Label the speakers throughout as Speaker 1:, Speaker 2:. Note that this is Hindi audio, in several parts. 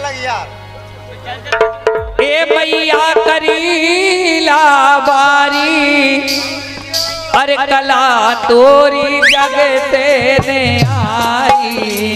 Speaker 1: लगी यार।
Speaker 2: ए मैया करीला बारी, अरे कला तोरी जगते ने आई।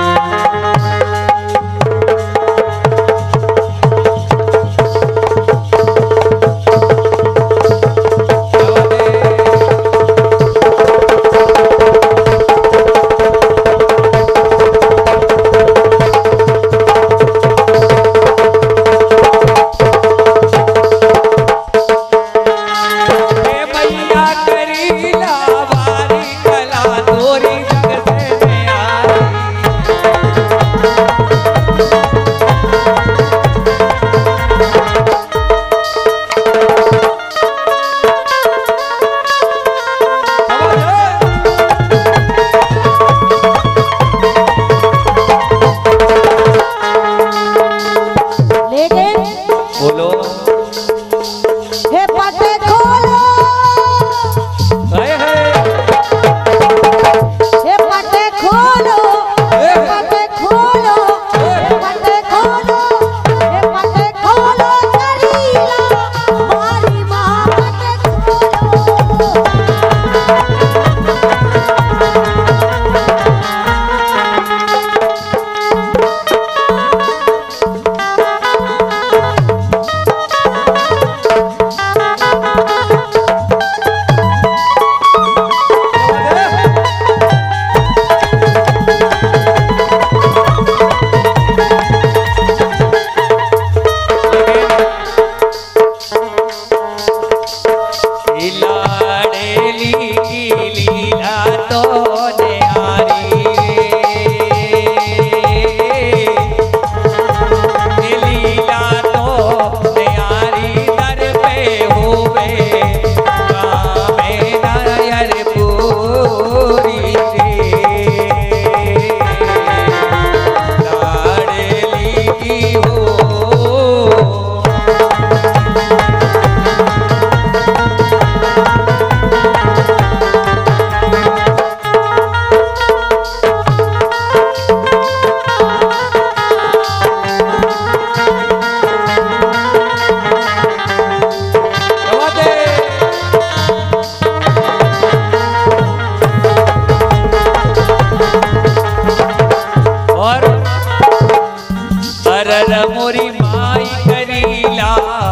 Speaker 2: मोरी माई करीला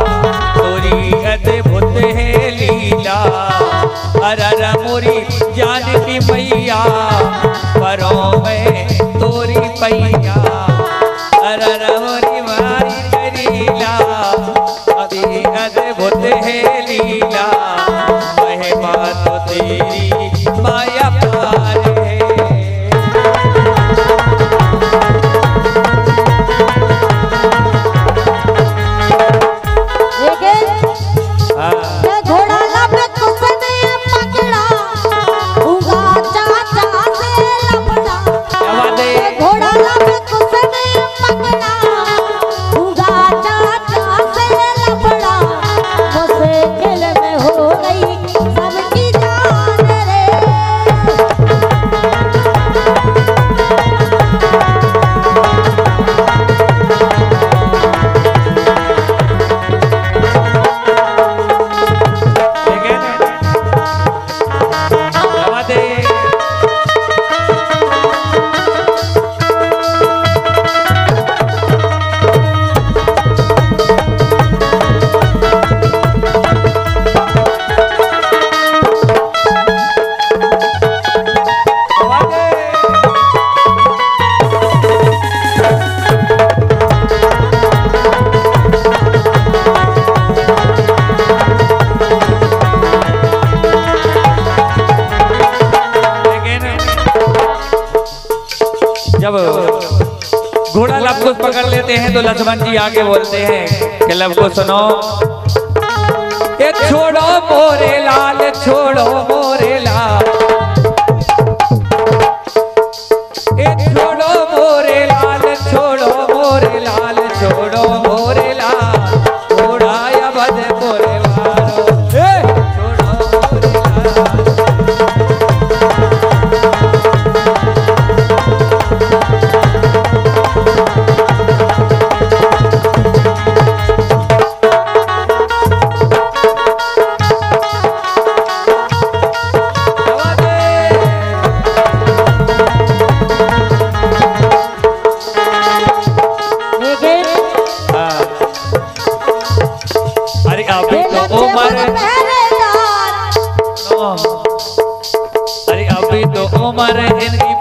Speaker 2: तोरी अद्भुत है लीला। अरर मोरी जानकी मैया परों में तोरी पैया। अरर मोरी माई करीला अभी अद्भुत है लीला। महिमा तो तेरी माया पार है। जब घोड़ा लब को पकड़ लेते हैं तो लक्ष्मण जी आगे बोलते हैं कि लब को सुनो, ये छोड़ो मोरे लाल, छोड़ो मोरे लाल, ये छोड़ो मोरे लाल, छोड़ो मोरे लाल, छोड़ो मोरे लाल, छोड़ा या बद मोरे वालो, छोड़ो मोरे लाल।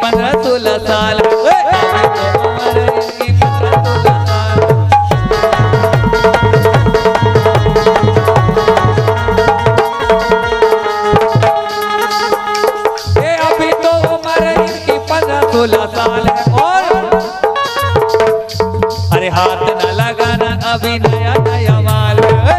Speaker 2: 15-16 साल अभी तो उम्र इनकी 15-16 साल है। और अरे हाथ न लगाना अभी नया नया माल है।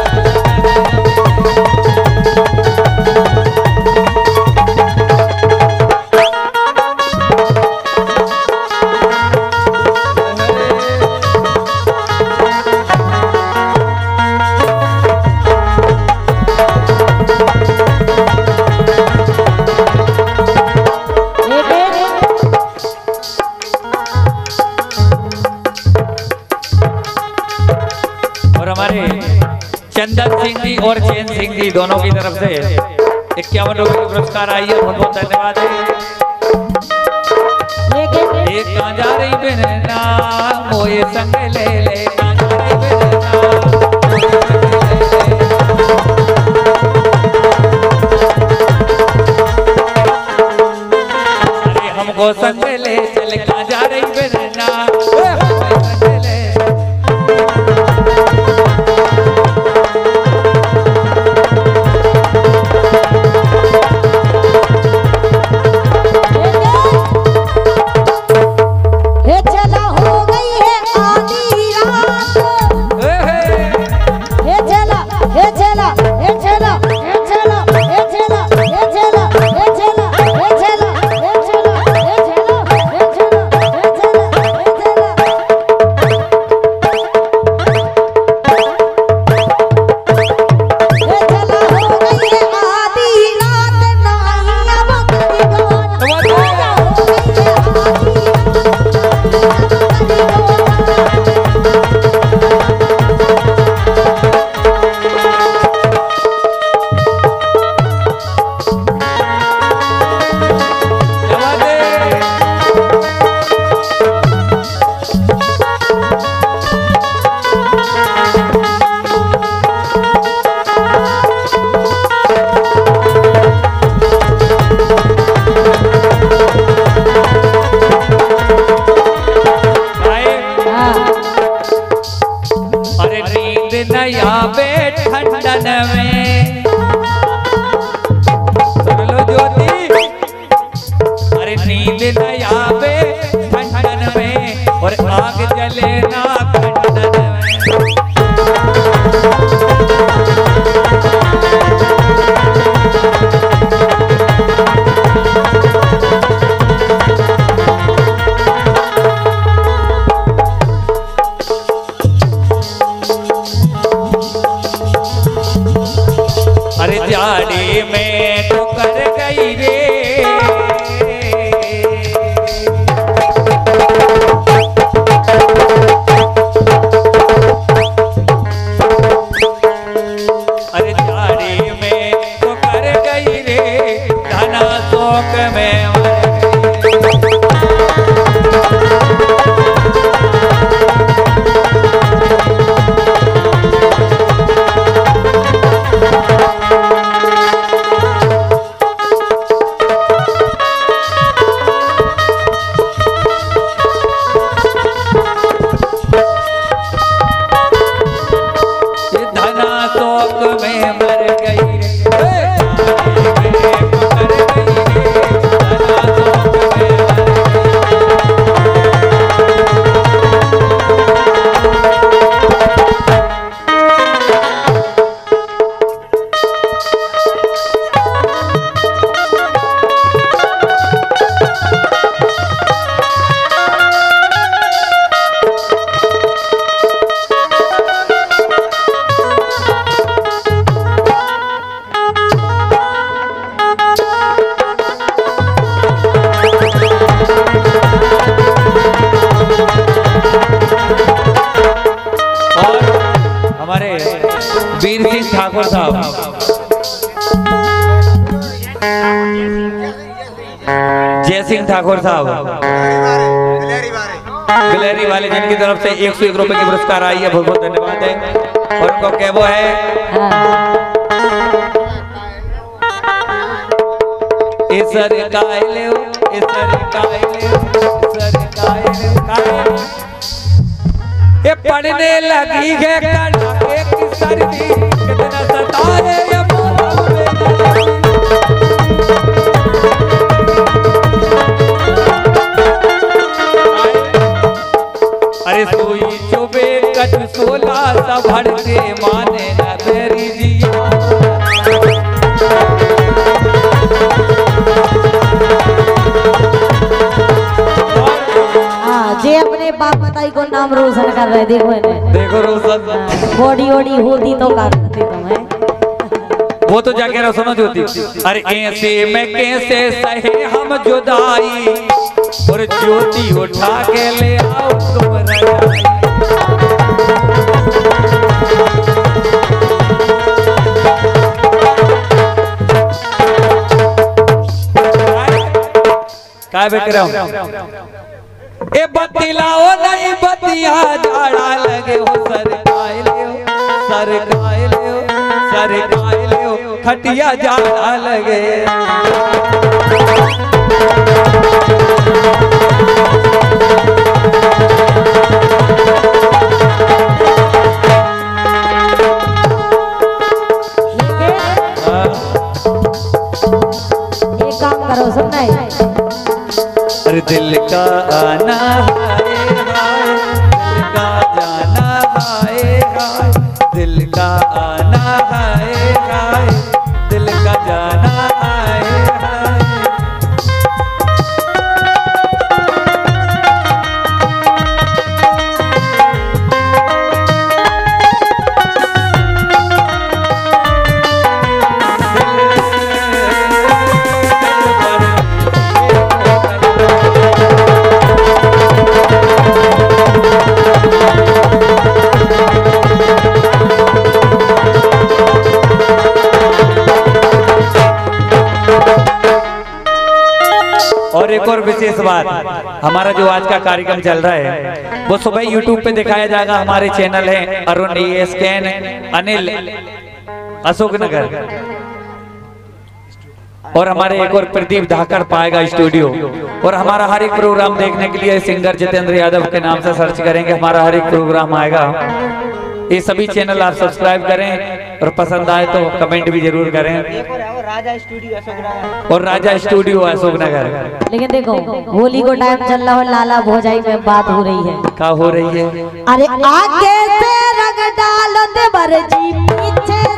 Speaker 2: चंदन सिंह जी और चैन सिंह जी दोनों की तरफ से 51 रुपए की पुरस्कार आई है। बहुत बहुत धन्यवाद है। एक गांजा रही बहना मोए संग ले ले अरे हमको संग ले चल गांजा रही बहना वीर सिंह ठाकुर साहब, जय सिंह ठाकुर साहब गिलहरी वाले, जिनकी तरफ से 101 रुपए की पुरस्कार आई है, बहुत बहुत धन्यवाद है। और उनको क्या वो है इसर कायले ये पढ़ने लगी है कड़ाके की सर्दी कितना सताए ये अरे सोई चुबे कट सोला सा भरते माने न तेरी जिया
Speaker 1: जे अपने बाप बताई को नाम रोशन कर रहे देखो इन्हें
Speaker 2: देखो रोशन
Speaker 1: बॉडी वॉडी होती तो करती तुम्हें
Speaker 2: वो तो जाके रहो सुनो ज्योति अरे ऐसे में कैसे सहे हम जुदाई और ज्योति उठा के ले आओ तुम रजाई काय बेच रहा हूँ ए बतिलाओ नहीं बतिया झाड़ा लगे हो सर खाए ले हो खटिया झाड़ा लगे
Speaker 1: एक काम करो सुनना है
Speaker 2: अरे दिल का आना हाय हाय दिल का जाना हाय हाय दिल का आना हाय हाय दिल का जाना हाय हाय और एक और विशेष बात हमारा जो आज का कार्यक्रम चल रहा है वो सुबह YouTube पे दिखाया जाएगा हमारे चैनल है अरुण ESKN अनिल अशोकनगर और हमारे एक और प्रदीप धाकर पाएगा स्टूडियो और हमारा हर एक प्रोग्राम देखने के लिए सिंगर जितेंद्र यादव के नाम से सर्च करेंगे हमारा हर एक प्रोग्राम आएगा ये सभी चैनल आप सब्सक्राइब करें और पसंद आए तो कमेंट भी जरूर करें और राजा स्टूडियो अशोकनगर
Speaker 1: लेकिन देखो होली को टाइम चल रहा है लाला भोजाई में बात हो रही है
Speaker 2: क्या हो रही है
Speaker 1: अरे आगे से रंग डालो देवर जी पीछे